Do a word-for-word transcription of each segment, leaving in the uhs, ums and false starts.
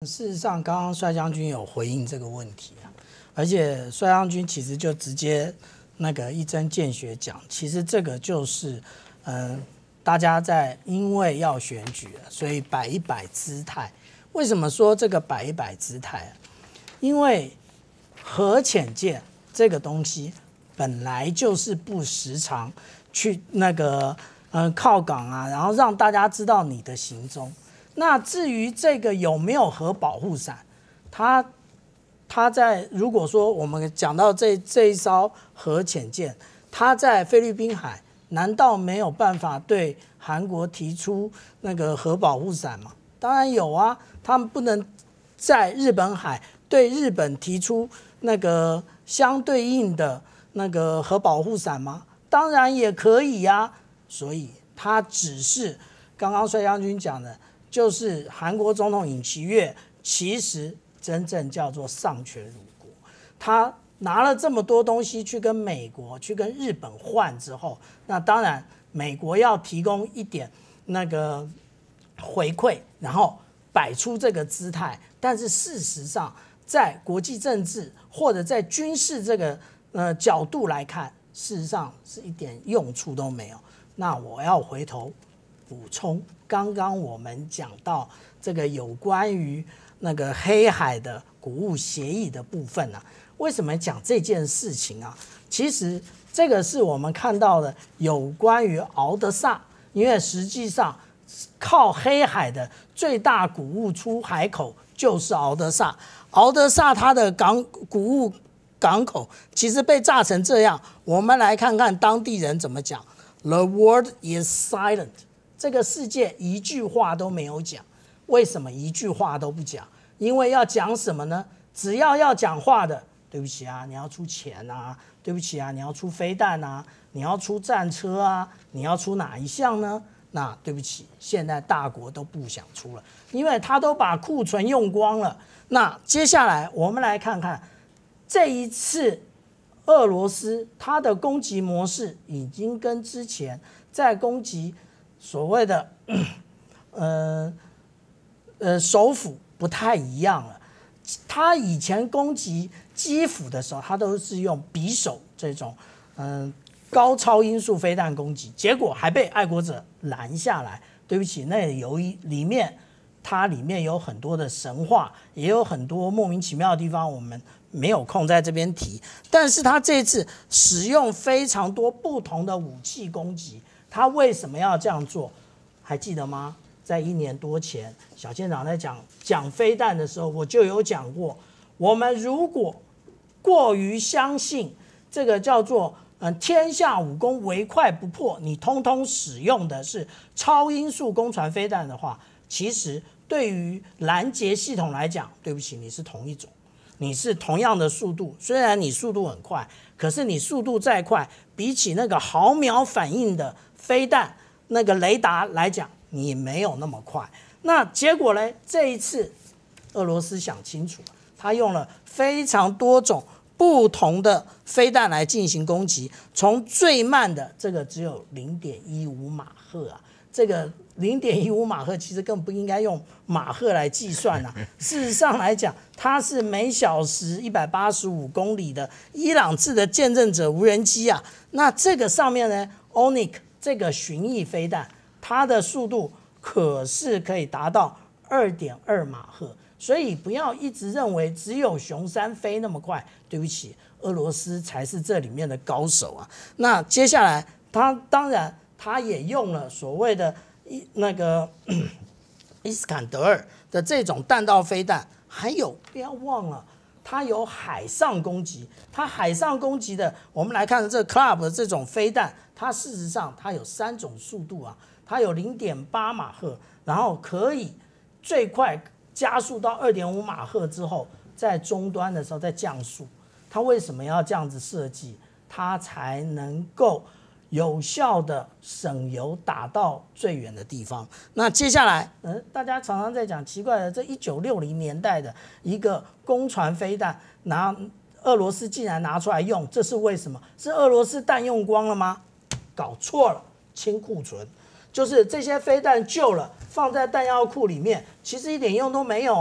事实上，刚刚帅将军有回应这个问题啊，而且帅将军其实就直接那个一针见血讲，其实这个就是，嗯、呃，大家在因为要选举了，所以摆一摆姿态。为什么说这个摆一摆姿态啊？因为核潜舰这个东西本来就是不时常去那个嗯、呃、靠港啊，然后让大家知道你的行踪。那至于这个有没有核保护伞，它它在如果说我们讲到这这一艘核潜舰，它在菲律宾海，难道没有办法对韩国提出那个核保护伞吗？当然有啊，他们不能在日本海对日本提出那个相对应的那个核保护伞吗？当然也可以呀、啊。所以它只是刚刚帅将军讲的。就是韩国总统尹锡悦，其实真正叫做丧权辱国。他拿了这么多东西去跟美国、去跟日本换之后，那当然美国要提供一点那个回馈，然后摆出这个姿态。但是事实上，在国际政治或者在军事这个呃角度来看，事实上是一点用处都没有。那我要回头补充。刚刚我们讲到这个有关于那个黑海的谷物协议的部分啊，为什么讲这件事情啊？其实这个是我们看到的有关于敖德萨，因为实际上靠黑海的最大谷物出海口就是敖德萨，敖德萨它的港谷物港口其实被炸成这样，我们来看看当地人怎么讲 ：The world is silent。这个世界一句话都没有讲，为什么一句话都不讲？因为要讲什么呢？只要要讲话的，对不起啊，你要出钱啊，对不起啊，你要出飞弹啊，你要出战车啊，你要出哪一项呢？那对不起，现在大国都不想出了，因为他都把库存用光了。那接下来我们来看看这一次俄罗斯它的攻击模式已经跟之前在攻击所谓的呃呃首府不太一样了。他以前攻击基辅的时候，他都是用匕首这种嗯、呃、高超音速飞弹攻击，结果还被爱国者拦下来。对不起，那由于里面它里面有很多的神话，也有很多莫名其妙的地方，我们没有空在这边提。但是他这次使用非常多不同的武器攻击。他为什么要这样做？还记得吗？在一年多前，小舰长在讲讲飞弹的时候，我就有讲过，我们如果过于相信这个叫做嗯天下武功唯快不破，你通通使用的是超音速攻传飞弹的话，其实对于拦截系统来讲，对不起，你是同一种，你是同样的速度，虽然你速度很快，可是你速度再快，比起那个毫秒反应的飞弹那个雷达来讲，你没有那么快。那结果呢？这一次俄罗斯想清楚了，他用了非常多种不同的飞弹来进行攻击，从最慢的这个只有 零点一五 马赫啊，这个 零点一五 马赫其实更不应该用马赫来计算啊。事实上来讲，它是每小时一百八十五公里的伊朗制的见证者无人机啊。那这个上面呢 ，O N I K 这个巡弋飞弹，它的速度可是可以达到 二点二 马赫，所以不要一直认为只有雄三飞那么快。对不起，俄罗斯才是这里面的高手啊。那接下来，他当然他也用了所谓的那个伊斯坎德尔的这种弹道飞弹，还有不要忘了。它有海上攻击，它海上攻击的，我们来看这个 Club 的这种飞弹，它事实上它有三种速度啊，它有 零点八 马赫，然后可以最快加速到 二点五 马赫之后，在终端的时候再降速。它为什么要这样子设计？它才能够有效的省油打到最远的地方。那接下来，嗯，大家常常在讲奇怪的，这一九六零年代的一个攻传飞弹，拿俄罗斯竟然拿出来用，这是为什么？是俄罗斯弹用光了吗？搞错了，清库存，就是这些飞弹旧了，放在弹药库里面，其实一点用都没有啊。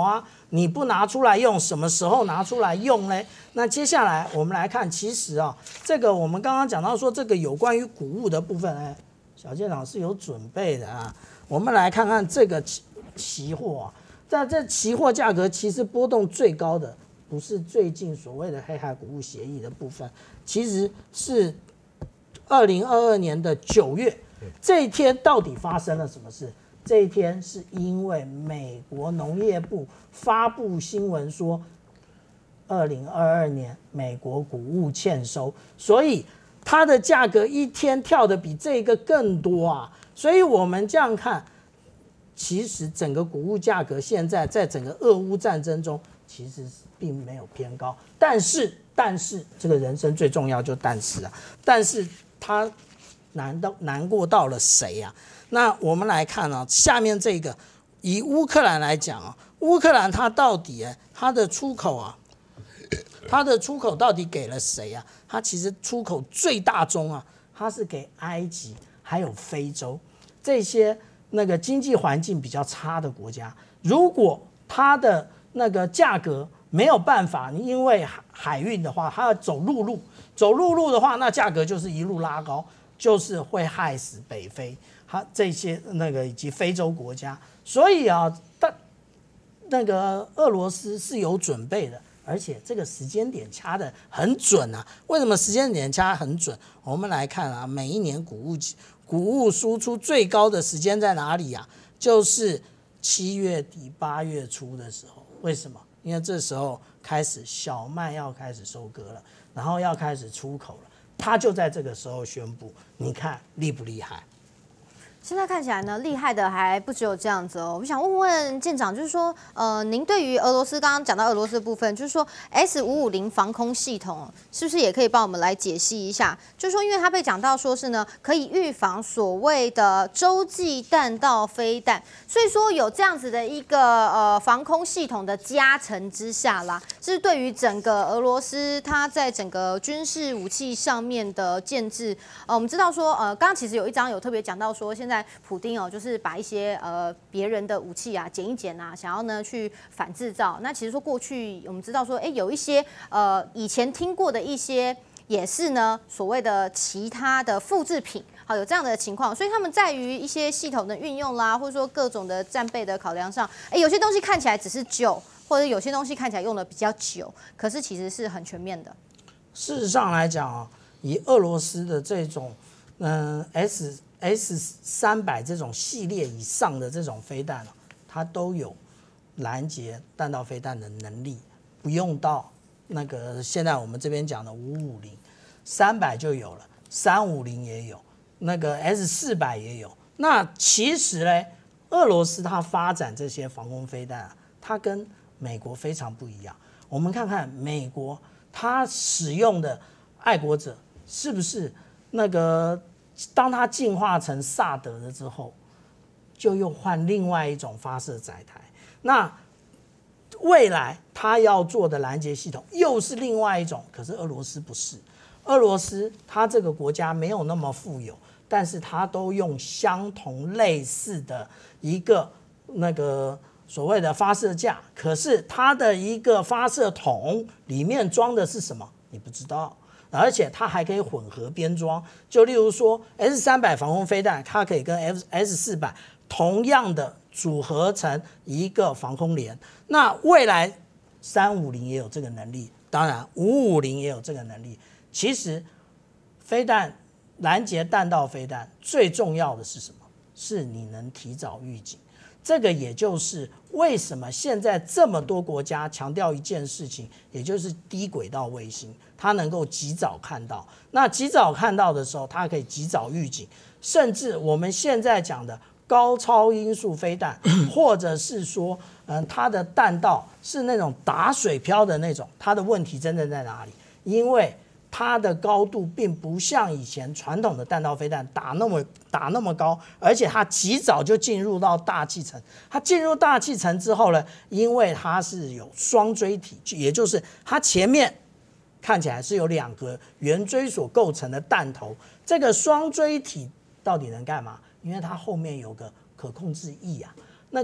你不拿出来用，什么时候拿出来用呢？那接下来我们来看，其实啊，这个我们刚刚讲到说，这个有关于谷物的部分，哎，小健老师有准备的啊。我们来看看这个期期货啊，在这期货价格其实波动最高的，不是最近所谓的黑海谷物协议的部分，其实是二零二二年的九月，这一天到底发生了什么事？这一天是因为美国农业部发布新闻说，二零二二年美国谷物欠收，所以它的价格一天跳得比这个更多啊！所以我们这样看，其实整个谷物价格现在在整个俄乌战争中，其实并没有偏高。但是，但是这个人生最重要就但是啊，但是它难道难过到了谁啊？那我们来看啊，下面这个以乌克兰来讲啊，乌克兰它到底啊，它的出口啊，它的出口到底给了谁啊？它其实出口最大宗啊，它是给埃及还有非洲这些那个经济环境比较差的国家。如果它的那个价格没有办法，你因为海运的话，它要走陆路，走陆路的话，那价格就是一路拉高，就是会害死北非。它这些那个以及非洲国家，所以啊，但那个俄罗斯是有准备的，而且这个时间点掐得很准啊。为什么时间点掐很准？我们来看啊，每一年谷物谷物输出最高的时间在哪里啊？就是七月底八月初的时候。为什么？因为这时候开始小麦要开始收割了，然后要开始出口了，他就在这个时候宣布，你看厉不厉害？ 现在看起来呢，厉害的还不只有这样子哦。我想问问舰长，就是说，呃，您对于俄罗斯刚刚讲到俄罗斯的部分，就是说 S 五五零防空系统，是不是也可以帮我们来解析一下？就是说，因为它被讲到说是呢，可以预防所谓的洲际弹道飞弹，所以说有这样子的一个呃防空系统的加成之下啦，是对于整个俄罗斯它在整个军事武器上面的建制，呃，我们知道说，呃，刚刚其实有一章有特别讲到说，现在普丁哦，就是把一些呃别人的武器啊捡一捡啊，想要呢去反制造。那其实说过去我们知道说，哎，有一些呃以前听过的一些也是呢所谓的其他的复制品，好有这样的情况，所以他们在于一些系统的运用啦，或者说各种的战备的考量上，哎，有些东西看起来只是旧，或者有些东西看起来用的比较久，可是其实是很全面的。 事实上来讲啊，以俄罗斯的这种嗯、呃、S S 三百这种系列以上的这种飞弹啊，它都有拦截弹道飞弹的能力，不用到那个现在我们这边讲的五五零，三百就有了，三五零也有，那个 S 四百也有。那其实呢，俄罗斯它发展这些防空飞弹啊，它跟美国非常不一样。我们看看美国它使用的爱国者是不是那个？当它进化成萨德了之后，就又换另外一种发射载台。那未来它要做的拦截系统又是另外一种，可是俄罗斯不是。俄罗斯它这个国家没有那么富有，但是它都用相同类似的一个那个所谓的发射架，可是它的一个发射筒里面装的是什么？你不知道。而且它还可以混合编装，就例如说 S 三百防空飞弹，它可以跟 S 四百同样的组合成一个防空连。那未来三五零也有这个能力，当然五五零也有这个能力。其实飞弹拦截弹道飞弹最重要的是什么？是你能提早预警。这个也就是为什么现在这么多国家强调一件事情，也就是低轨道卫星，它能够及早看到。那及早看到的时候，它可以及早预警，甚至我们现在讲的高超音速飞弹，或者是说，嗯，它的弹道是那种打水漂的那种，它的问题真正在哪里？因为它的高度并不像以前传统的弹道飞弹打那么打那么高，而且它及早就进入到大气层。它进入大气层之后呢，因为它是有双锥体，也就是它前面看起来是有两个圆锥所构成的弹头。这个双锥体到底能干嘛？因为它后面有个可控制翼啊，那个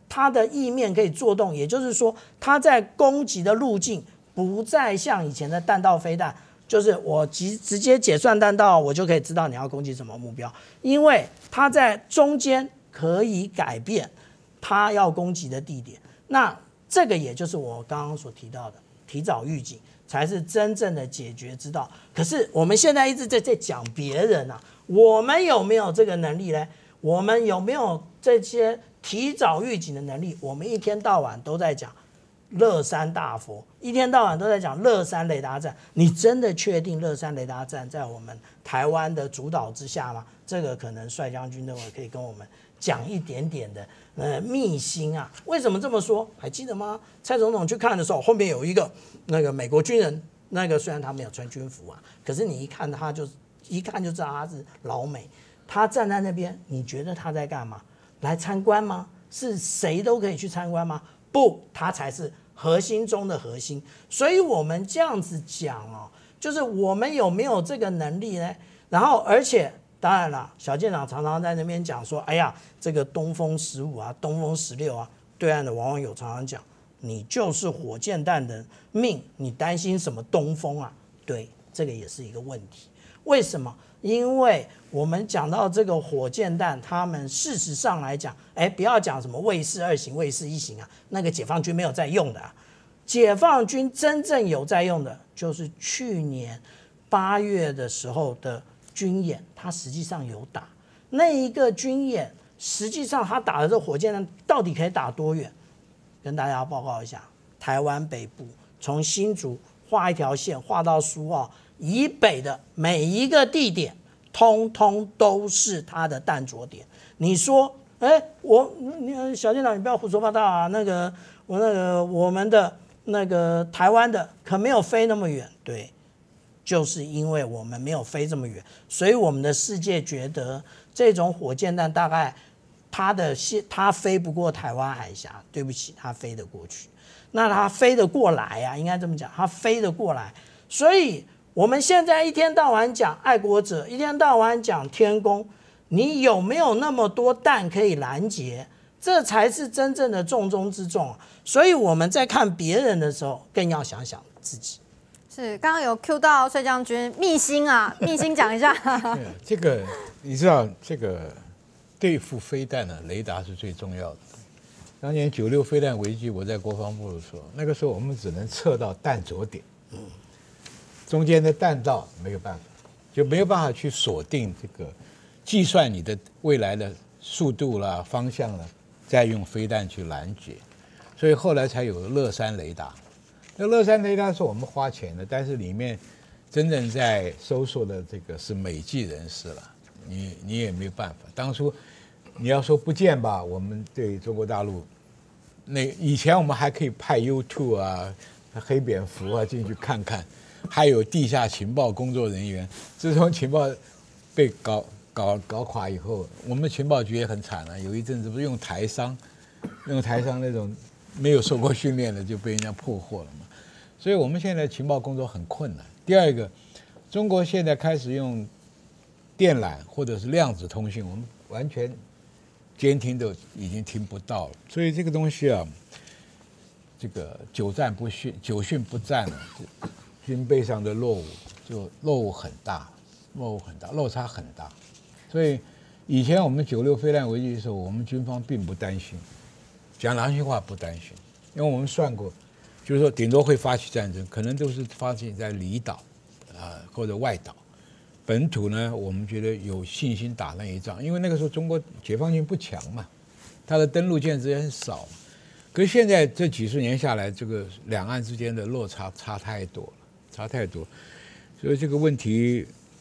它的翼面可以做动，也就是说，它在攻击的路径不再像以前的弹道飞弹，就是我直直接解算弹道，我就可以知道你要攻击什么目标，因为它在中间可以改变它要攻击的地点。那这个也就是我刚刚所提到的，提早预警才是真正的解决之道。可是我们现在一直在在讲别人啊，我们有没有这个能力呢？我们有没有这些提早预警的能力？我们一天到晚都在讲乐山大佛，一天到晚都在讲乐山雷达站。你真的确定乐山雷达站在我们台湾的主导之下吗？这个可能帅将军认为可以跟我们讲一点点的呃秘辛啊。为什么这么说？还记得吗？蔡总统去看的时候，后面有一个那个美国军人，那个虽然他没有穿军服啊，可是你一看他就一看就知道他是老美。他站在那边，你觉得他在干嘛？来参观吗？是谁都可以去参观吗？不，他才是核心中的核心。所以我们这样子讲哦，就是我们有没有这个能力呢？然后，而且当然了，小舰长常常在那边讲说，哎呀，这个东风十五啊，东风十六啊，对岸的网友常常讲，你就是火箭弹的命，你担心什么东风啊？对，这个也是一个问题。为什么？因为我们讲到这个火箭弹，他们事实上来讲，哎，不要讲什么卫士二型、卫士一型啊，那个解放军没有在用的啊。解放军真正有在用的，就是去年八月的时候的军演，它实际上有打。那一个军演，实际上他打的这个火箭弹到底可以打多远？跟大家报告一下，台湾北部从新竹画一条线，画到苏澳以北的每一个地点，通通都是它的弹着点。你说，哎，我你小舰长，你不要胡说八道啊！那个我那个我们的那个台湾的可没有飞那么远，对，就是因为我们没有飞这么远，所以我们的世界觉得这种火箭弹大概它的它飞不过台湾海峡，对不起，它飞得过去。那它飞得过来啊，应该这么讲，它飞得过来，所以。我们现在一天到晚讲爱国者，一天到晚讲天宫，你有没有那么多弹可以拦截？这才是真正的重中之重啊！所以我们在看别人的时候，更要想想自己。 是，刚刚有 Q 到帅将军秘辛啊，秘辛讲一下。 这个你知道，这个对付飞弹呢，雷达是最重要的。当年九六飞弹危机，我在国防部的时候，那个时候我们只能测到弹着点。嗯。中间的弹道没有办法，就没有办法去锁定这个，计算你的未来的速度啦、方向啦，再用飞弹去拦截，所以后来才有乐山雷达。那乐山雷达是我们花钱的，但是里面真正在搜索的这个是美籍人士了，你你也没有办法。当初你要说不见吧，我们对中国大陆，那以前我们还可以派 U 二 啊、黑蝙蝠啊进去看看。还有地下情报工作人员，自从情报被搞搞搞垮以后，我们情报局也很惨了。有一阵子不是用台商，用台商那种没有受过训练的就被人家破获了嘛。所以我们现在情报工作很困难。第二个，中国现在开始用电缆或者是量子通信，我们完全监听都已经听不到了。所以这个东西啊，这个久战不训，久训不战了。军备上的落伍就落伍很大，落伍很大，落差很大。所以以前我们九六飞弹危机的时候，我们军方并不担心，讲良心话不担心，因为我们算过，就是说顶多会发起战争，可能都是发起在离岛啊、呃、或者外岛，本土呢我们觉得有信心打那一仗，因为那个时候中国解放军不强嘛，它的登陆舰只也很少嘛。可是现在这几十年下来，这个两岸之间的落差差太多了。差太多，所以这个问题，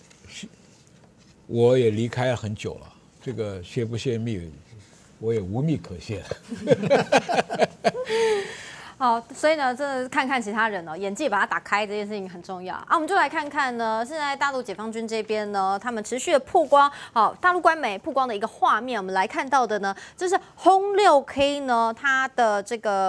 我也离开了很久了。这个泄不泄密，我也无密可泄。 好，所以呢，这看看其他人哦，眼界把它打开，这件事情很重要啊。我们就来看看呢，现在大陆解放军这边呢，他们持续的曝光，好，大陆官媒曝光的一个画面，我们来看到的呢，这是轰六 K 呢，它的这个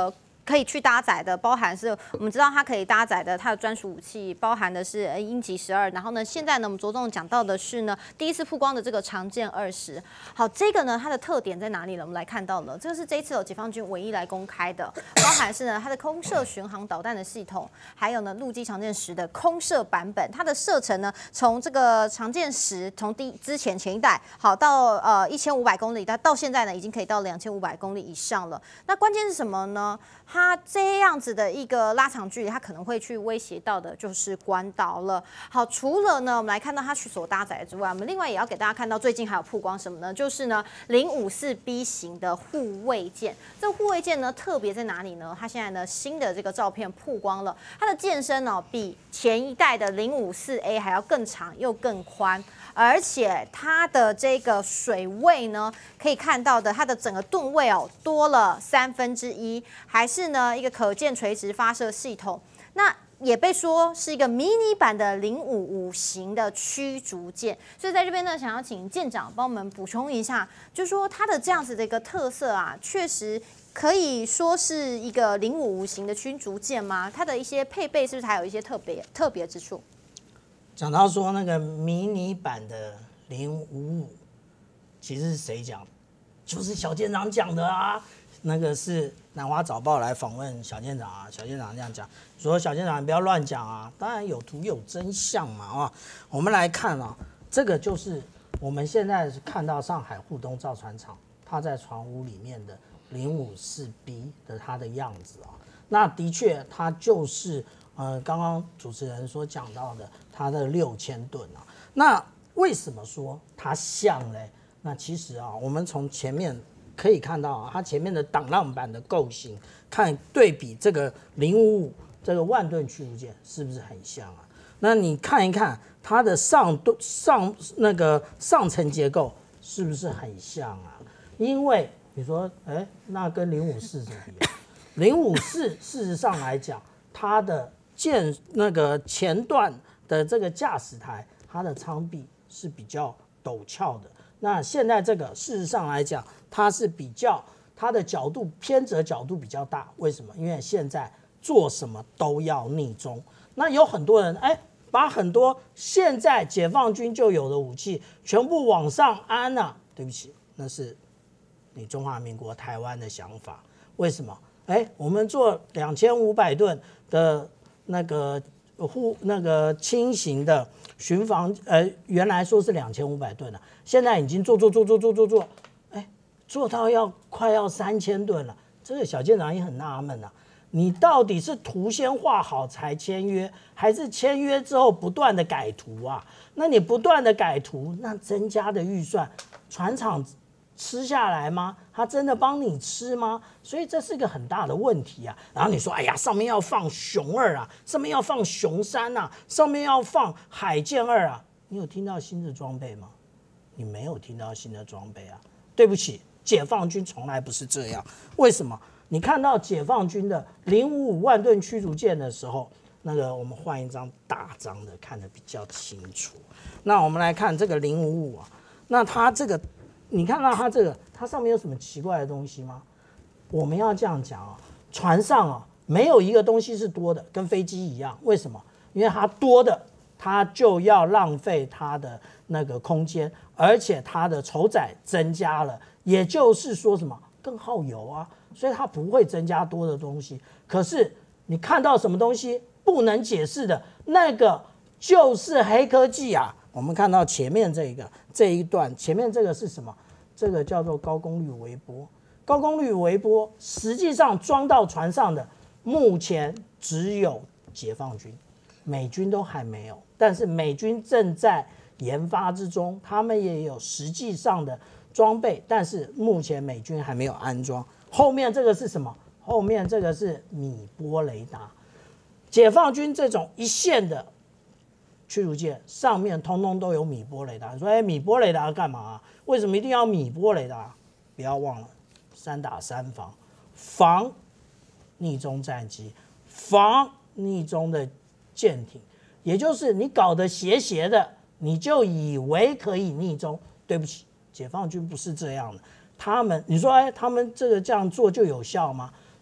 可以去搭载的，包含是我们知道它可以搭载的它的专属武器，包含的是鹰击十二，然后呢，现在呢我们着重讲到的是呢第一次曝光的这个长剑二十。好，这个呢它的特点在哪里呢？我们来看到了，这个是这一次有解放军唯一来公开的，包含是呢它的空射巡航导弹的系统，还有呢陆基长剑十的空射版本，它的射程呢从这个长剑十从第之前前一代好到呃一千五百公里，但到现在呢已经可以到两千五百公里以上了。那关键是什么呢？它这样子的一个拉长距离，它可能会去威胁到的就是关岛了。好，除了呢，我们来看到它所搭载的之外，我们另外也要给大家看到，最近还有曝光什么呢？就是呢，零五四 B 型的护卫舰。这护卫舰呢，特别在哪里呢？它现在呢，新的这个照片曝光了，它的舰身哦，比前一代的零五四 A 还要更长又更宽。而且它的这个水位呢，可以看到的，它的整个吨位哦多了三分之一，还是呢一个可见垂直发射系统。那也被说是一个迷你版的零五五型的驱逐舰，所以在这边呢，想要请舰长帮我们补充一下，就是说它的这样子的一个特色啊，确实可以说是一个零五五型的驱逐舰吗？它的一些配备是不是还有一些特别特别之处？ 讲到说那个迷你版的零五五，其实是谁讲？就是小舰长讲的啊。那个是南华早报来访问小舰长啊，小舰长这样讲，说小舰长你不要乱讲啊，当然有图有真相嘛啊。我们来看啊，这个就是我们现在看到上海沪东造船厂，它在船坞里面的零五四 B 的它的样子啊。那的确，它就是呃刚刚主持人所讲到的它的六千吨啊。那为什么说它像嘞？那其实啊，我们从前面可以看到啊，它前面的挡浪板的构型，看对比这个零五五这个万吨驱逐舰是不是很像啊？那你看一看它的上上那个上层结构是不是很像啊？因为你说，哎，那跟零五四怎么比？零五四事实上来讲，它的舰那个前段的这个驾驶台，它的舱壁是比较陡峭的。那现在这个事实上来讲，它是比较它的角度偏折角度比较大。为什么？因为现在做什么都要逆中。那有很多人哎，把很多现在解放军就有的武器全部往上安啊。对不起，那是你中华民国台湾的想法。为什么？哎，我们做两千五百吨的那个护那个轻型的巡防，呃，原来说是两千五百吨了，现在已经做做做做做做做，哎，做到要快要三千吨了。这个小舰长也很纳闷啊，你到底是图先画好才签约，还是签约之后不断的改图啊？那你不断的改图，那增加的预算，船厂吃下来吗？他真的帮你吃吗？所以这是一个很大的问题啊。然后你说，哎呀，上面要放熊二啊，上面要放熊三啊，上面要放海剑二啊，你有听到新的装备吗？你没有听到新的装备啊。对不起，解放军从来不是这样。为什么？你看到解放军的零五五万吨驱逐舰的时候，那个我们换一张大张的，看得比较清楚。那我们来看这个零五五啊，那它这个。你看到它这个，它上面有什么奇怪的东西吗？我们要这样讲啊，船上啊没有一个东西是多的，跟飞机一样。为什么？因为它多的，它就要浪费它的那个空间，而且它的筹载增加了，也就是说什么更耗油啊，所以它不会增加多的东西。可是你看到什么东西不能解释的那个，就是黑科技啊。我们看到前面这个这一段，前面这个是什么？这个叫做高功率微波。高功率微波实际上装到船上的，目前只有解放军，美军都还没有。但是美军正在研发之中，他们也有实际上的装备，但是目前美军还没有安装。后面这个是什么？后面这个是米波雷达。解放军这种一线的驱逐舰上面通通都有米波雷达。你说，哎，米波雷达干嘛啊？为什么一定要米波雷达？不要忘了，三打三防，防逆中战机，防逆中的舰艇，也就是你搞得斜斜的，你就以为可以逆中。对不起，解放军不是这样的。他们，你说，哎，他们这个这样做就有效吗？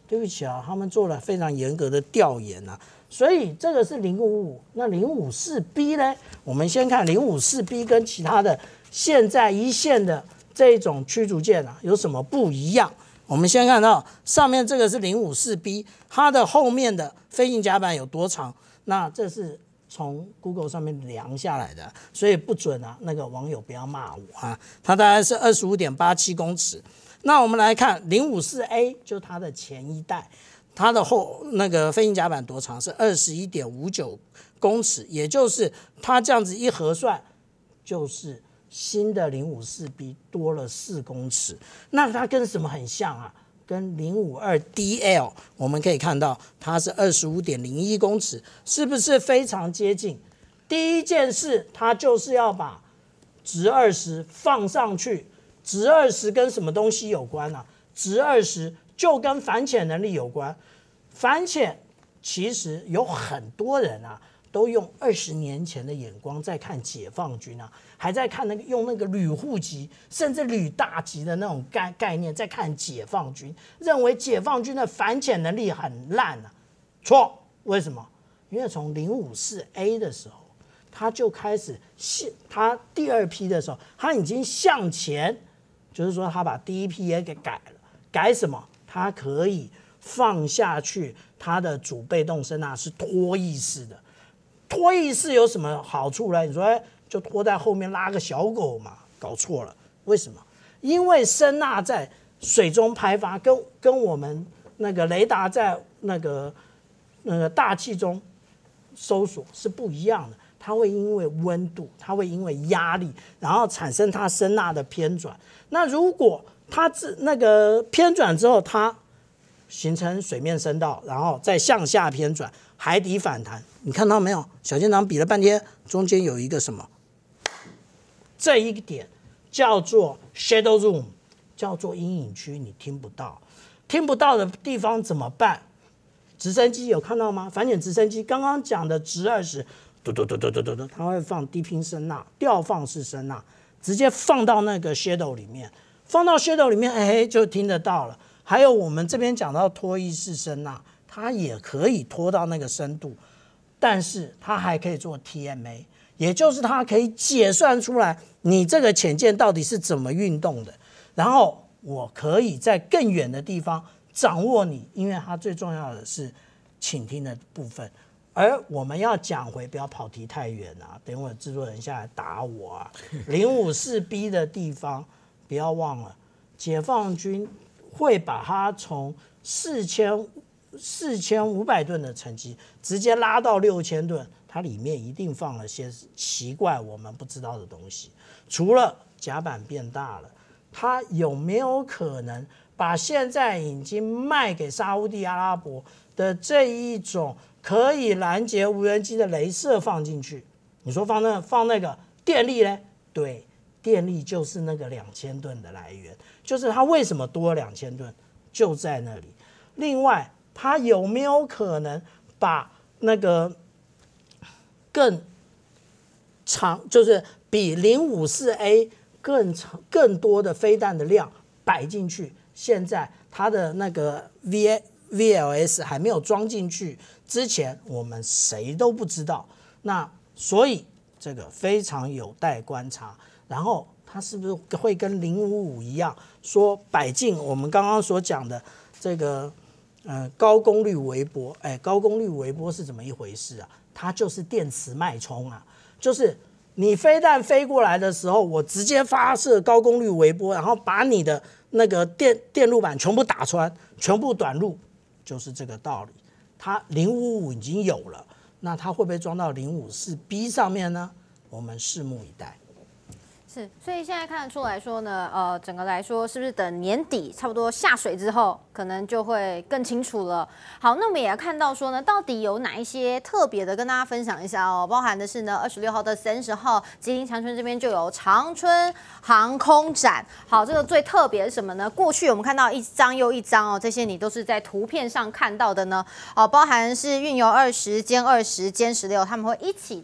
对不起啊，他们做了非常严格的调研啊，所以这个是零五五，那零五四 B 呢？我们先看零五四 B 跟其他的现在一线的这种驱逐舰啊有什么不一样？我们先看到上面这个是零五四 B， 它的后面的飞行甲板有多长？那这是从 Google 上面量下来的，所以不准啊，那个网友不要骂我啊。它大概是 二十五点八七公尺。那我们来看零五四 A， 就它的前一代，它的后那个飞行甲板多长是 二十一点五九公尺，也就是它这样子一核算，就是新的零五四 B 多了四公尺。那它跟什么很像啊？跟零五二 D L 我们可以看到它是 二十五点零一公尺，是不是非常接近？第一件事，它就是要把直二十放上去。直二十跟什么东西有关啊？直二十就跟反潜能力有关。反潜其实有很多人啊，都用二十年前的眼光在看解放军啊，还在看那个用那个旅户级甚至旅大级的那种概概念在看解放军，认为解放军的反潜能力很烂啊。错，为什么？因为从零五四 A 的时候，他就开始他第二批的时候，他已经向前。就是说，他把第一批也给改了，改什么？它可以放下去，它的主被动声呐是拖曳式的。拖曳式有什么好处呢？你说，哎，就拖在后面拉个小狗嘛？搞错了，为什么？因为声呐在水中拍发，跟跟我们那个雷达在那个那个大气中搜索是不一样的。它会因为温度，它会因为压力，然后产生它声呐的偏转。那如果它那个偏转之后，它形成水面声道，然后再向下偏转，海底反弹。你看到没有？小舰长比了半天，中间有一个什么？这一点叫做 shadow room， 叫做阴影区，你听不到。听不到的地方怎么办？直升机有看到吗？反潜直升机刚刚讲的直二十。嘟嘟嘟嘟嘟嘟嘟，它会放低频声呐，吊放式声呐，直接放到那个 shadow 里面，放到 shadow 里面，哎，就听得到了。还有我们这边讲到拖曳式声呐，它也可以拖到那个深度，但是它还可以做 T M A， 也就是它可以解算出来你这个潜舰到底是怎么运动的，然后我可以在更远的地方掌握你，因为它最重要的是倾听的部分。而我们要讲回，不要跑题太远啊！等会制作人下来打我啊！零五四 B 的地方，不要忘了，解放军会把它从四千四千五百吨的成绩直接拉到六千吨，它里面一定放了些奇怪我们不知道的东西。除了甲板变大了，它有没有可能把现在已经卖给沙烏地阿拉伯的这一种可以拦截无人机的雷射放进去？你说放那放那个电力呢？对，电力就是那个两千吨的来源，就是它为什么多两千吨，就在那里。另外，它有没有可能把那个更长，就是比零五四 A 更长更多的飞弹的量摆进去？现在它的那个 V V L S 还没有装进去之前，我们谁都不知道。那所以这个非常有待观察。然后它是不是会跟零五五一样，说摆进我们刚刚所讲的这个呃高功率微波？哎，高功率微波是怎么一回事啊？它就是电磁脉冲啊，就是你飞弹飞过来的时候，我直接发射高功率微波，然后把你的那个电电路板全部打穿，全部短路，就是这个道理。它零五五已经有了，那它会不会装到零五四 B 上面呢？我们拭目以待。 是，所以现在看得出来说呢，呃，整个来说是不是等年底差不多下水之后，可能就会更清楚了。好，那我们也要看到说呢，到底有哪一些特别的跟大家分享一下哦，包含的是呢，二十六号到三十号，吉林长春这边就有长春航空展。好，这个最特别是什么呢？过去我们看到一张又一张哦，这些你都是在图片上看到的呢。哦，包含是运油二十、歼二十、歼十六，他们会一起在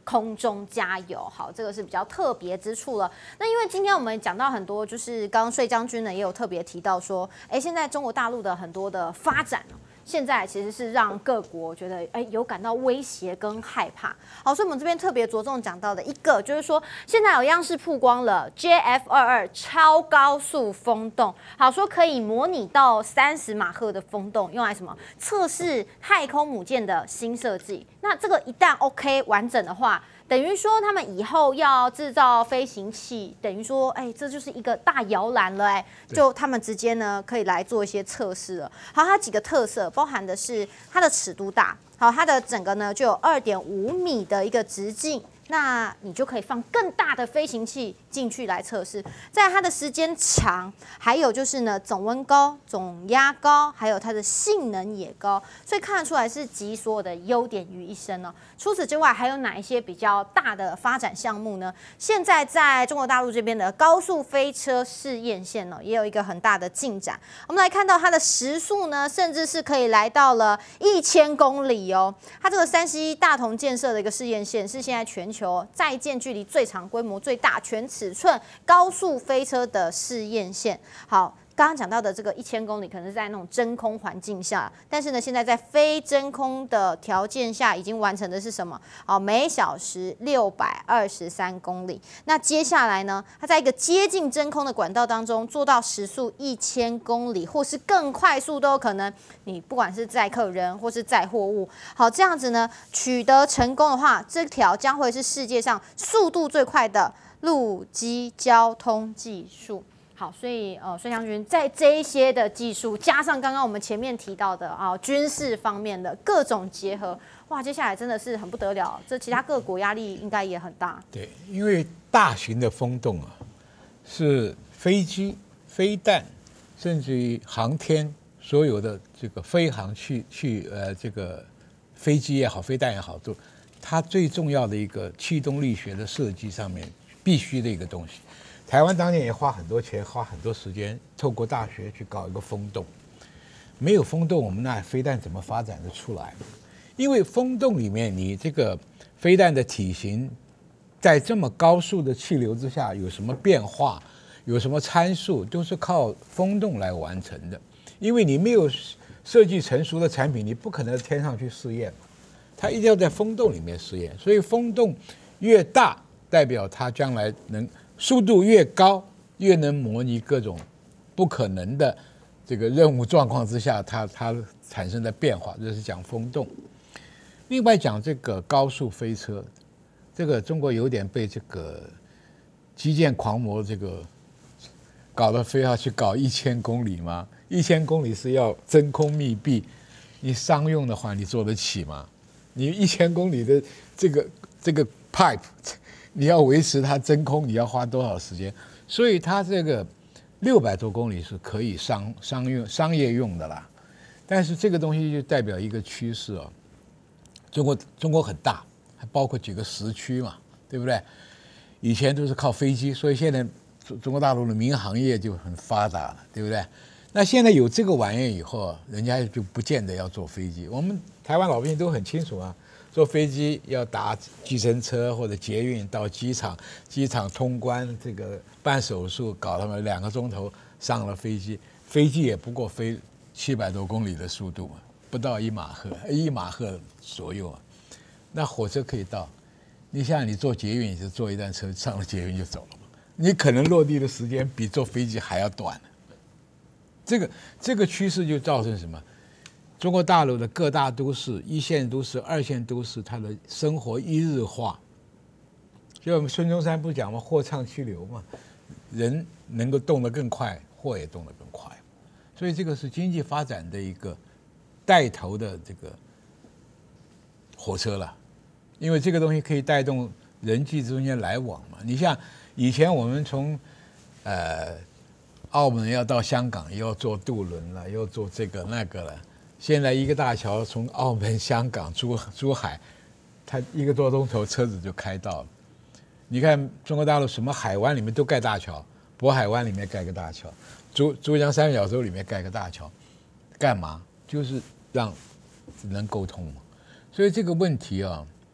空中加油。好，这个是比较特别之处了。那因为今天我们讲到很多，就是刚刚税将军呢也有特别提到说，哎，现在中国大陆的很多的发展哦。现在其实是让各国觉得，哎，有感到威胁跟害怕。好，所以我们这边特别着重讲到的一个，就是说现在有央视曝光了 J F 二二超高速风洞，好说可以模拟到三十马赫的风洞，用来什么测试太空母舰的新设计。那这个一旦 OK 完整的话，等于说他们以后要制造飞行器，等于说，哎，这就是一个大摇篮了，哎，就他们直接呢可以来做一些测试了。好，它几个特色包含的是它的尺度大，好，它的整个呢就有二点五米的一个直径。那你就可以放更大的飞行器进去来测试，在它的时间长，还有就是呢总温高、总压高，还有它的性能也高，所以看得出来是集所有的优点于一身哦。除此之外，还有哪一些比较大的发展项目呢？现在在中国大陆这边的高速飞车试验线呢，也有一个很大的进展。我们来看到它的时速呢，甚至是可以来到了一千公里哦。它这个山西大同建设的一个试验线，是现在全球在建距离最长、规模最大、全尺寸高速飞车的试验线。好，刚刚讲到的这个一千公里，可能是在那种真空环境下，但是呢，现在在非真空的条件下，已经完成的是什么？好，每小时六百二十三公里。那接下来呢，它在一个接近真空的管道当中，做到时速一千公里，或是更快速都有可能。你不管是载客人或是载货物，好，这样子呢，取得成功的话，这条将会是世界上速度最快的陆基交通技术。好，所以呃，孙将军在这一些的技术，加上刚刚我们前面提到的啊，军事方面的各种结合，哇，接下来真的是很不得了，这其他各国压力应该也很大。 对，因为大型的风洞啊，是飞机、飞弹，甚至于航天所有的这个飞航去去呃这个飞机也好，飞弹也好，都它最重要的一个气动力学的设计上面必须的一个东西。台湾当年也花很多钱，花很多时间，透过大学去搞一个风洞。没有风洞，我们那飞弹怎么发展得出来？因为风洞里面，你这个飞弹的体型，在这么高速的气流之下有什么变化，有什么参数，都是靠风洞来完成的。因为你没有设计成熟的产品，你不可能天上去试验，它一定要在风洞里面试验。所以风洞越大，代表它将来能。速度越高，越能模拟各种不可能的这个任务状况之下，它它产生的变化，这是讲风洞。另外讲这个高速飞车，这个中国有点被这个基建狂魔这个搞得非要去搞一千公里吗？一千公里是要真空密闭，你商用的话，你做得起吗？你一千公里的这个这个 pipe。你要维持它真空，你要花多少时间？所以它这个六百多公里是可以商商用商业用的啦。但是这个东西就代表一个趋势哦。中国中国很大，还包括几个时区嘛，对不对？以前都是靠飞机，所以现在中国大陆的民航业就很发达了，对不对？那现在有这个玩意以后，人家就不见得要坐飞机。我们台湾老百姓都很清楚啊。坐飞机要打计程车或者捷运到机场，机场通关，这个办手术搞他们两个钟头上了飞机，飞机也不过飞七百多公里的速度嘛，不到一马赫，一马赫左右啊。那火车可以到，你想想你坐捷运，你就坐一段车上了捷运就走了嘛，你可能落地的时间比坐飞机还要短。这个这个趋势就造成什么？中国大陆的各大都市、一线都市、二线都市，它的生活一日化。就我们孙中山不讲吗？货畅其流嘛，人能够动得更快，货也动得更快。所以这个是经济发展的一个带头的这个火车了，因为这个东西可以带动人际之间来往嘛。你像以前我们从呃澳门要到香港，又要坐渡轮了，又要坐这个那个了。现在一个大桥从澳门、香港、珠珠海，它一个多钟头车子就开到了。你看中国大陆什么海湾里面都盖大桥，渤海湾里面盖个大桥，珠珠江三角洲里面盖个大桥，干嘛？就是让能沟通嘛。所以这个问题啊，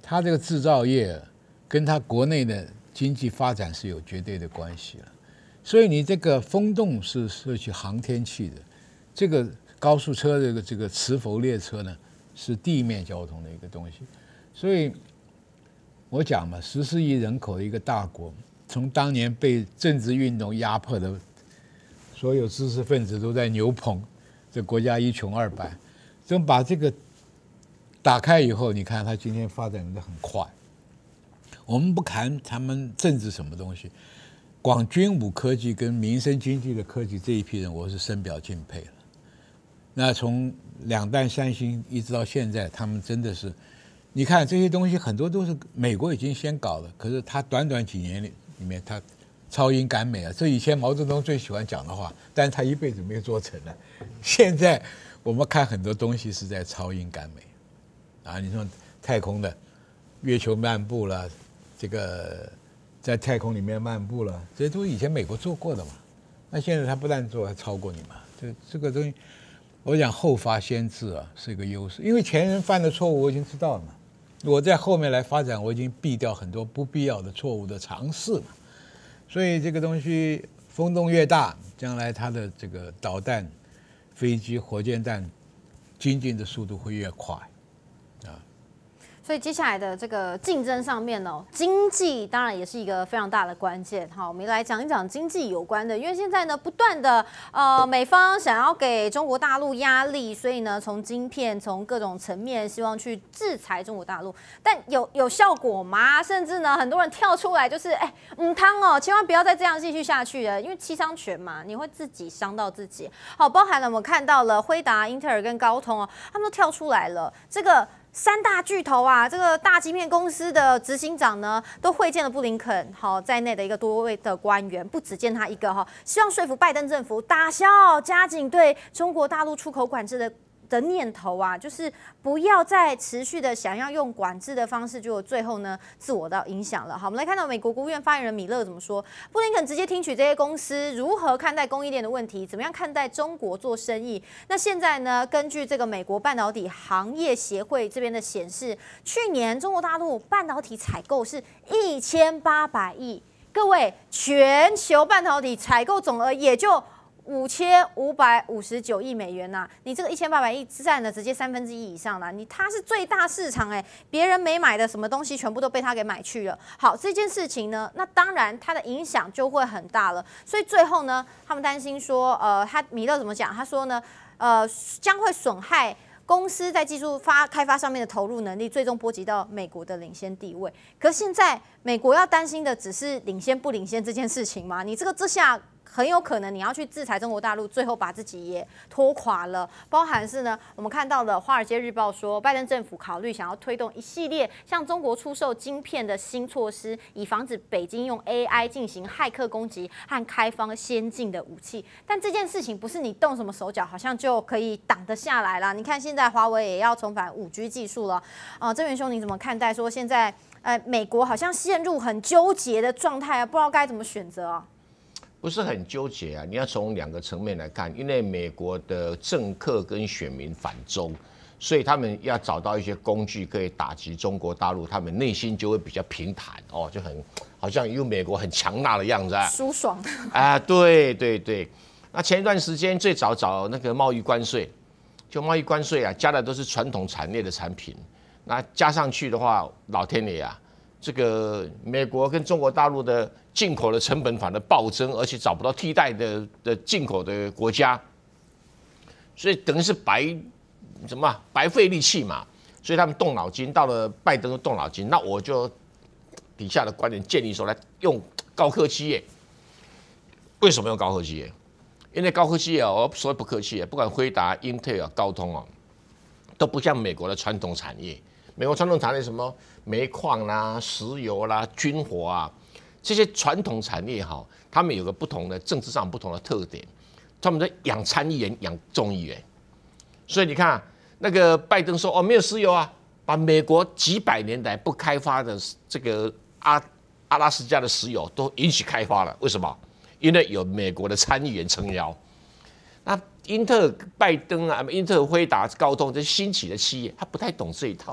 它这个制造业跟它国内的经济发展是有绝对的关系了。所以你这个风洞是是去航天器的，这个高速车这个这个磁浮列车呢是地面交通的一个东西。所以我讲嘛，十四亿人口的一个大国，从当年被政治运动压迫的所有知识分子都在牛棚，这国家一穷二白，等把这个打开以后，你看它今天发展的很快。我们不谈他们政治什么东西，光军武科技跟民生经济的科技这一批人，我是深表敬佩了。那从两弹三星一直到现在，他们真的是，你看这些东西很多都是美国已经先搞了，可是他短短几年里里面，他超英赶美啊，这以前毛泽东最喜欢讲的话，但是他一辈子没有做成了。现在我们看很多东西是在超英赶美啊，你说太空的月球漫步了，这个在太空里面漫步了，这些都是以前美国做过的嘛。那现在他不但做，还超过你嘛。这这个东西，我讲后发先至啊，是一个优势，因为前人犯的错误我已经知道了嘛，我在后面来发展，我已经避掉很多不必要的错误的尝试嘛。所以这个东西风洞越大，将来它的这个导弹、飞机、火箭弹精进的速度会越快。 所以接下来的这个竞争上面呢，经济当然也是一个非常大的关键。好，我们来讲一讲经济有关的，因为现在呢，不断的呃，美方想要给中国大陆压力，所以呢，从晶片从各种层面希望去制裁中国大陆，但有有效果吗？甚至呢，很多人跳出来就是哎，嗯，汤哦，千万不要再这样继续下去了，因为七伤拳嘛，你会自己伤到自己。好，包含了我们看到了辉达、英特尔跟高通哦，他们都跳出来了，这个。三大巨头啊，这个大晶片公司的执行长呢，都会见了布林肯，好在内的一个多位的官员，不只见他一个哈，希望说服拜登政府打消加紧对中国大陆出口管制的。的念头啊，就是不要再持续的想要用管制的方式，结果最后呢，自我到影响了。好，我们来看到美国国务院发言人米勒怎么说。布林肯直接听取这些公司如何看待供应链的问题，怎么样看待中国做生意。那现在呢，根据这个美国半导体行业协会这边的显示，去年中国大陆半导体采购是一千八百亿，各位，全球半导体采购总额也就。五千五百五十九亿美元呐、啊，你这个一千八百亿占了直接三分之一以上啦，你它是最大市场哎、欸，别人没买的什么东西全部都被他给买去了。好，这件事情呢，那当然它的影响就会很大了。所以最后呢，他们担心说，呃，他米勒怎么讲？他说呢，呃，将会损害公司在技术发开发上面的投入能力，最终波及到美国的领先地位。可是现在美国要担心的只是领先不领先这件事情吗？你这个这下。很有可能你要去制裁中国大陆，最后把自己也拖垮了。包含是呢，我们看到的《华尔街日报》说，拜登政府考虑想要推动一系列向中国出售晶片的新措施，以防止北京用 A I 进行骇客攻击和开发先进的武器。但这件事情不是你动什么手脚，好像就可以挡得下来啦。你看现在华为也要重返五 G 技术了。啊、呃，郑元兄，你怎么看待说现在呃美国好像陷入很纠结的状态啊，不知道该怎么选择啊？ 不是很纠结啊，你要从两个层面来看，因为美国的政客跟选民反中，所以他们要找到一些工具可以打击中国大陆，他们内心就会比较平坦哦，就很好像因为美国很强大的样子啊， 舒爽啊，对对对。那前一段时间最早找那个贸易关税，就贸易关税啊，加的都是传统产业的产品，那加上去的话，老天爷啊！这个美国跟中国大陆的进口的成本反而暴增，而且找不到替代的的进口的国家，所以等于是白什么白费力气嘛。所以他们动脑筋，到了拜登动脑筋，那我就底下的观点建议说，来用高科技业。为什么用高科技业？因为高科技业哦，所谓不客气，不管辉达、英特尔、高通哦，都不像美国的传统产业。美国传统产业什么煤矿啦、石油啦、军火啊，这些传统产业哈，他们有个不同的政治上不同的特点，他们在养参议员、养众议员。所以你看、啊，那个拜登说哦，没有石油啊，把美国几百年来不开发的这个阿阿拉斯加的石油都允许开发了，为什么？因为有美国的参议员撑腰。那英特尔、拜登啊，英特尔、辉达、高通这些兴起的企业，他不太懂这一套。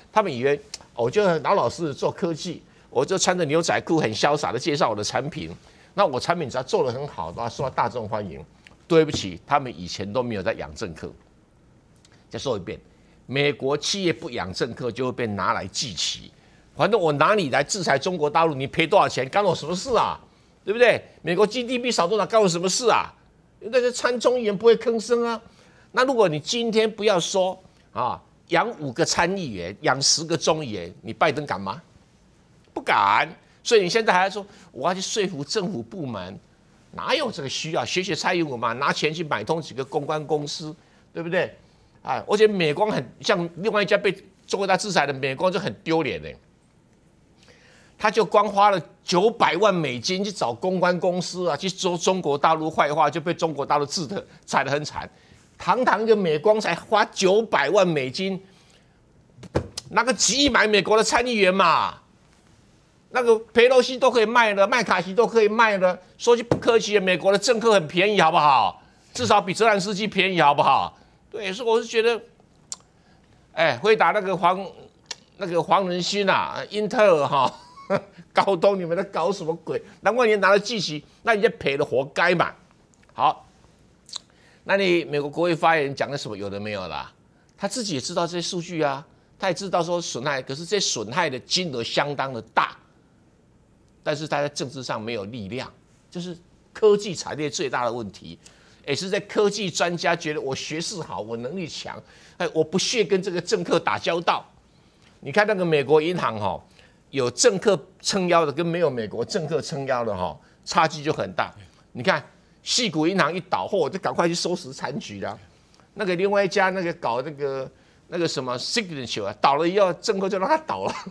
他们以为我就老老实实做科技，我就穿着牛仔裤很潇洒的介绍我的产品。那我产品只要做得很好的话，受到大众欢迎。对不起，他们以前都没有在养政客。再说一遍，美国企业不养政客就会被拿来祭旗。反正我拿你来制裁中国大陆，你赔多少钱，干我什么事啊？对不对？美国 G D P 少多少，干我什么事啊？那些参众议员不会吭声啊。那如果你今天不要说啊，养五个参议员，养十个众议员，你拜登敢吗？不敢。所以你现在还说我要去说服政府部门，哪有这个需要？学学蔡英文嘛，拿钱去买通几个公关公司，对不对？啊，而且美光很像另外一家被中国大制裁的美光就很丢脸嘞。他就光花了九百万美金去找公关公司啊，去说中国大陆坏话，就被中国大陆制的踩得很惨。堂堂一个美光才花九百万美金，拿个几亿买美国的参议员嘛，那个佩洛西都可以卖了，麦卡锡都可以卖了。说句不客气的，美国的政客很便宜，好不好？至少比泽连斯基便宜，好不好？对，所以我是觉得，哎，回答那个黄那个黄仁勋啊，英特尔哈。高通，你们在搞什么鬼？难怪你拿了祭旗，那你就赔了，活该嘛。好，那你美国国会发言人讲的什么有的没有啦？他自己也知道这些数据啊，他也知道说损害，可是这些损害的金额相当的大，但是他在政治上没有力量，这是科技产业最大的问题。也是在科技专家觉得我学识好，我能力强，哎，我不屑跟这个政客打交道。你看那个美国银行哈。有政客撑腰的跟没有美国政客撑腰的哈，差距就很大。你看，矽谷银行一倒，嚯，我就赶快去收拾残局了。那个另外一家那个搞那个那个什么 Signature 啊，倒了以后，政客就让他倒了。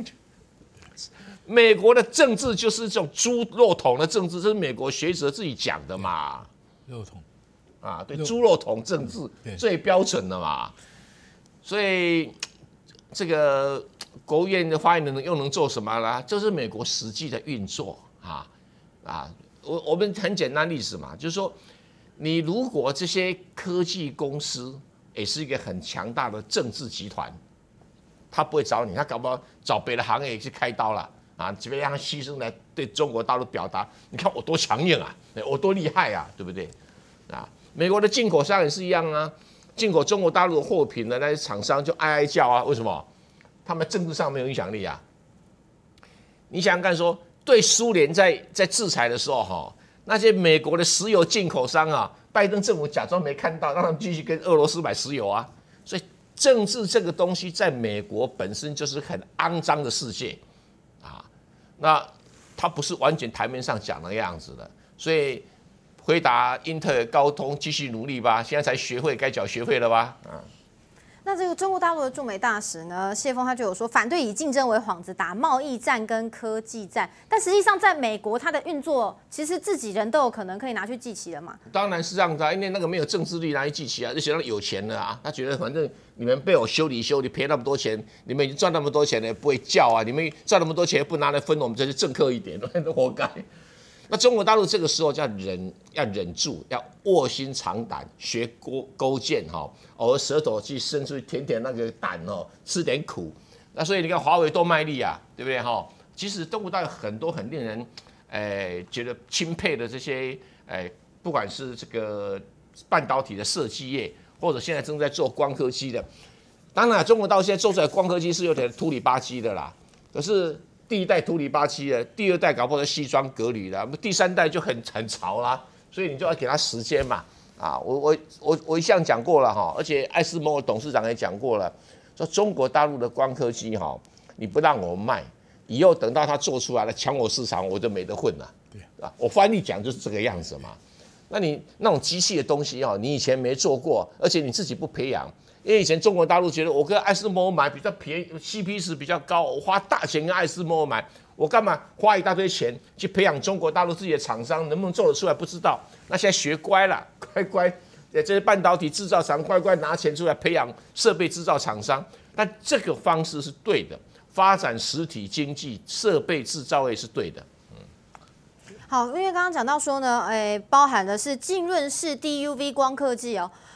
美国的政治就是这种猪肉桶的政治，这是美国学者自己讲的嘛。 肉桶啊，对，猪肉桶政治最标准的嘛。所以这个。国务院的发言人又能做什么啦？就是美国实际的运作啊啊！我我们很简单例子嘛，就是说，你如果这些科技公司也是一个很强大的政治集团，他不会找你，他搞不好找别的行业去开刀了啊，这边让他牺牲来对中国大陆表达，你看我多强硬啊，我多厉害啊，对不对？啊，美国的进口商也是一样啊，进口中国大陆的货品的那些厂商就哀哀叫啊，为什么？他们政治上没有影响力啊！你想想看说，说对苏联在在制裁的时候，哈，那些美国的石油进口商啊，拜登政府假装没看到，让他们继续跟俄罗斯买石油啊。所以政治这个东西，在美国本身就是很肮脏的世界啊。那它不是完全台面上讲的样子的。所以回答英特尔、高通继续努力吧，现在才学会该缴学费了吧？啊。 那这个中国大陆的驻美大使呢，谢峰他就有说，反对以竞争为幌子打贸易战跟科技战，但实际上在美国，它的运作其实自己人都有可能可以拿去祭旗的嘛。 当然是这样子啊，因为那个没有政治力拿去祭旗啊，而且他有钱了啊，他觉得反正你们被我修理修理赔那么多钱，你们已经赚那么多钱了，不会叫啊，你们赚那么多钱不拿来分我们这些政客一点，都活该。那中国大陆这个时候叫忍，要忍住，要卧薪尝胆，学勾勾践哈，偶尔舌头去伸出去舔舔那个胆哦，吃点苦。那所以你看华为多卖力啊，对不对哈？其实中国大陆很多很令人，诶、呃、觉得钦佩的这些，诶、呃、不管是这个半导体的设计业，或者现在正在做光刻机的，当然中国大陆现在做出来光刻机是有点土里吧唧的啦，可是。第一代土里吧唧的，第二代搞不好是西装革履的，第三代就很很潮啦，所以你就要给他时间嘛。啊，我我我我一向讲过了哈，而且艾斯摩尔董事长也讲过了，说中国大陆的光刻机哈，你不让我卖，以后等到他做出来了抢我市场，我就没得混了。对啊，我翻译讲就是这个样子嘛。那你那种机器的东西哈，你以前没做过，而且你自己不培养。因为以前中国大陆觉得我跟艾斯摩尔买比较便宜 ，C P 值比较高，我花大钱跟艾斯摩尔买，我干嘛花一大堆钱去培养中国大陆自己的厂商，能不能做得出来不知道。那现在学乖了，乖乖，这些半导体制造厂乖乖拿钱出来培养设备制造厂商，但这个方式是对的，发展实体经济、设备制造业是对的。 好，因为刚刚讲到说呢，诶，包含的是浸润式 D U V 光刻机哦。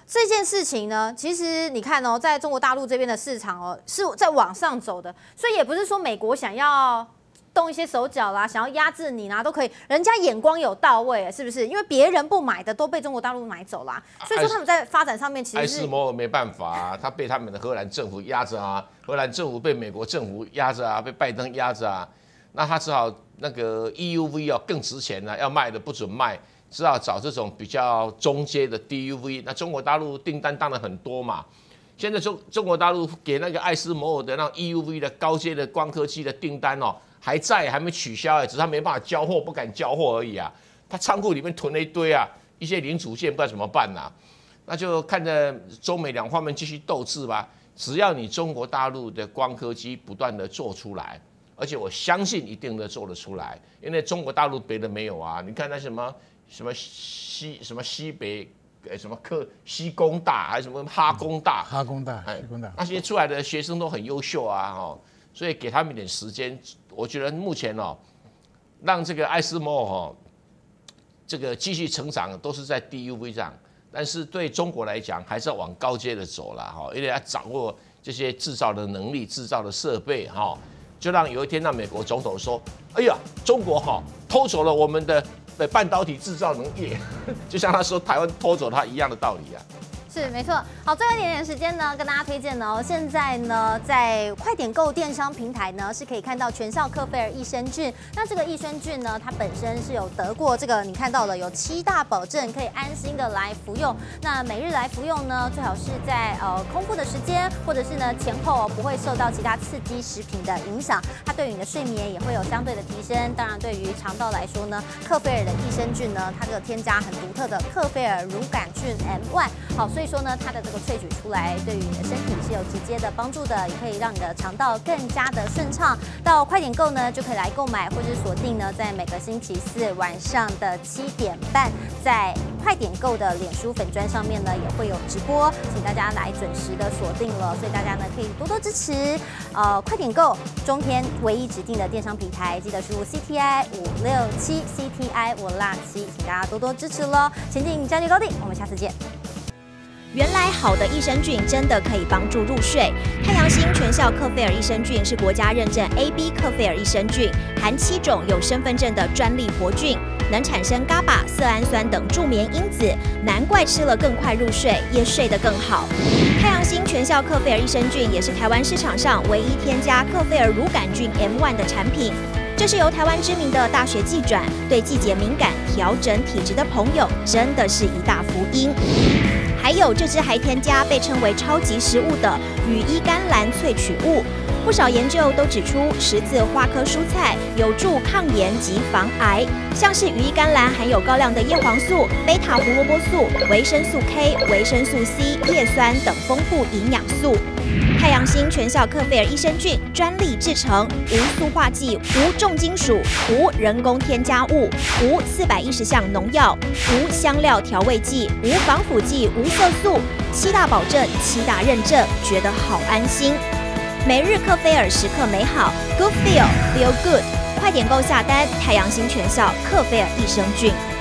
这件事情呢，其实你看哦，在中国大陆这边的市场哦，是在往上走的，所以也不是说美国想要动一些手脚啦，想要压制你啦，都可以，人家眼光有到位，是不是？因为别人不买的都被中国大陆买走啦，所以说他们在发展上面其实是。 艾斯摩尔没办法啊，他被他们的荷兰政府压着啊，荷兰政府被美国政府压着啊，被拜登压着啊，那他只好那个 E U V 哦更值钱了，要卖的不准卖。只好找这种比较中阶的 D U V， 那中国大陆订单当然很多嘛。现在中中国大陆给那个艾斯摩尔的那 E U V 的高阶的光刻机的订单哦，还在，还没取消哎，只是他没办法交货，不敢交货而已啊。他仓库里面囤了一堆啊，一些零组件不知道怎么办呐、啊。那就看着中美两方面继续斗智吧。只要你中国大陆的光刻机不断的做出来，而且我相信一定的做得出来，因为中国大陆别的没有啊。你看那什么。什么西什么西北，呃什么科西工大还是什么哈工大？ 哈工大，西工大， 那些出来的学生都很优秀啊，哦，所以给他们一点时间，我觉得目前哦，让这个艾斯摩尔哦，这个继续成长都是在 D U V 上，但是对中国来讲，还是要往高阶的走了哈，因为要掌握这些制造的能力、制造的设备哈，就让有一天让美国总统说：“哎呀，中国哈偷走了我们的。”的半导体制造能业，就像他说台湾偷走他一样的道理啊。 是没错，好，最后一点点时间呢，跟大家推荐呢、哦，现在呢，在快点购电商平台呢，是可以看到全效克菲尔益生菌。那这个益生菌呢，它本身是有得过这个，你看到了有七大保证，可以安心的来服用。那每日来服用呢，最好是在呃空腹的时间，或者是呢前后、哦、不会受到其他刺激食品的影响，它对于你的睡眠也会有相对的提升。当然，对于肠道来说呢，克菲尔的益生菌呢，它这个添加很独特的克菲尔乳杆菌 M 一， 好，所以说呢，它的这个萃取出来，对于你的身体是有直接的帮助的，也可以让你的肠道更加的顺畅。到快点购呢，就可以来购买，或者锁定呢，在每个星期四晚上的七点半，在快点购的脸书粉专上面呢，也会有直播，请大家来准时的锁定了。所以大家呢，可以多多支持。呃，快点购中天唯一指定的电商平台，记得输入 C T I 五六七 C T I 五辣七，请大家多多支持喽！前进加力高定，我们下次见。 原来好的益生菌真的可以帮助入睡。太阳星全效克菲尔益生菌是国家认证 A B 克菲尔益生菌，含七种有身份证的专利活菌，能产生 G A B A、色氨酸等助眠因子，难怪吃了更快入睡，也睡得更好。太阳星全效克菲尔益生菌也是台湾市场上唯一添加克菲尔乳杆菌 M 一 的产品。这是由台湾知名的大学季转，对季节敏感、调整体质的朋友，真的是一大福音。还有这支还添加被称为超级食物的羽衣甘蓝萃取物，不少研究都指出十字花科蔬菜有助抗炎及防癌，像是羽衣甘蓝含有高量的叶黄素、贝塔胡萝卜素、维生素 K、维生素 C、叶酸等丰富营养素。太阳星全效克菲尔益生菌专利制成，无塑化剂、无重金属、无人工添加物、无四百一十项农药、无香料调味剂、无防腐剂、无色素，七大保证、七大认证，觉得好安心。每日克菲尔时刻美好 ，Good Feel Feel Good， 快点购下单！太阳星全效克菲尔益生菌。